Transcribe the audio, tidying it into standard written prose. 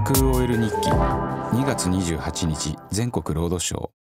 ク OL 日記2月28日全国ロードショー。